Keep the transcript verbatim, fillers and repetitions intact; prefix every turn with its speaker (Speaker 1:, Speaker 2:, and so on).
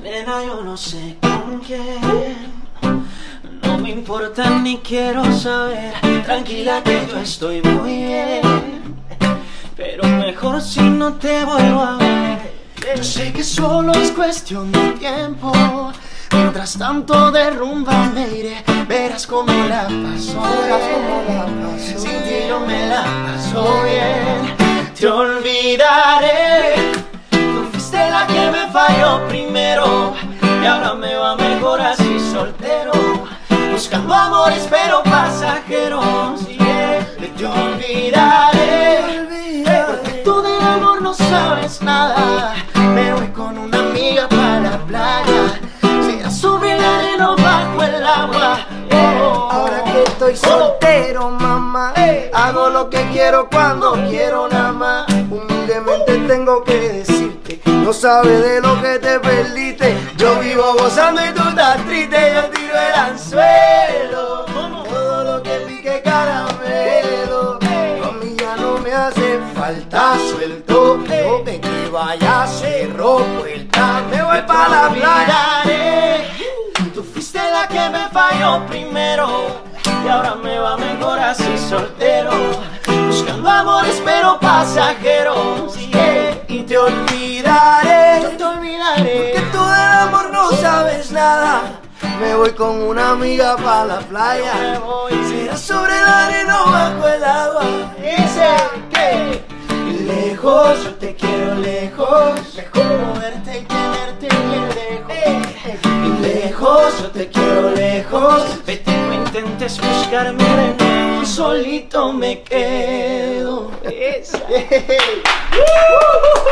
Speaker 1: Nena, yo no sé con quién, no me importa ni quiero saber. Tranquila que yo estoy muy bien, pero mejor si no te vuelvo a ver. Yo sé que solo es cuestión de tiempo, mientras tanto de rumba me iré. Verás cómo la paso, verás cómo la paso. Sin ti yo me la paso bien. Te olvidaré, tú fuiste la que me falló primero, y ahora me va mejor así soltero, buscando amores pero pasajeros. Yeah. Te olvidaré, porque tú del amor no sabes nada. Me voy con una amiga para la playa, será sobre la arena o bajo el agua. Oh,
Speaker 2: ahora que estoy soltero, mamá, hago lo que quiero cuando quiero nada más. Humildemente tengo que decirte, no sabes de lo que te perdiste. Yo vivo gozando y tú estás triste. Yo tiro el anzuelo, todo lo que pique caramelo. A mí ya no me hace falta suelto, donde que vaya cerro puerta. Me voy para la playa.
Speaker 1: Tú fuiste la que me falló primero, y ahora me va mejor así soltero, buscando amores pero pasajeros. Yeah.
Speaker 2: Y te olvidaré,
Speaker 1: yo te olvidaré,
Speaker 2: porque tú del amor no sabes nada. Me voy con una amiga para la playa,
Speaker 1: me voy,
Speaker 2: será sobre la arena o bajo el agua.
Speaker 1: Dice que lejos, yo te quiero lejos, mejor verte y tenerte bien lejos. Y lejos, yo te quiero lejos, vete, no intentes buscarme de nuevo, solito me quedo. Esa.